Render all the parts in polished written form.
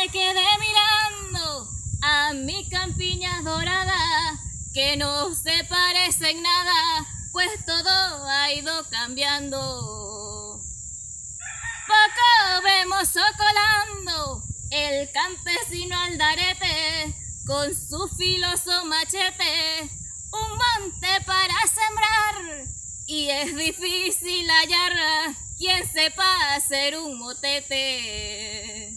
me quedé mirando a mi campiña dorada, que no se parece en nada, pues todo ha ido cambiando. Poco vemos socolando el campesino Aldarete, con su filoso machete, un monte para sembrar, y es difícil hallar quien sepa hacer un motete.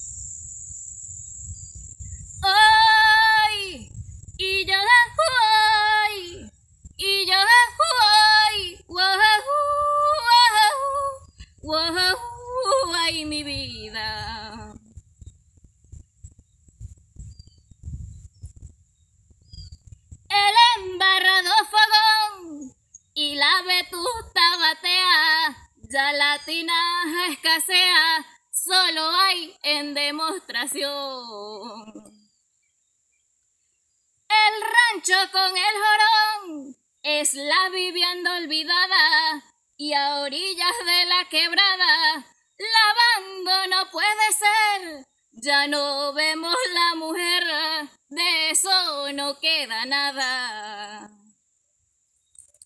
¡Ay! Y yo ¡ay! Y yo ¡ay! ¡Wow! ¡Ay, mi vida! El embarrado fogón y la vetusta batea, ya la tinaja escasea, solo hay en demostración. El rancho con el jorón es la vivienda olvidada, y a orillas de la quebrada lavando no puede ser. Ya no vemos la mujer, de eso no queda nada.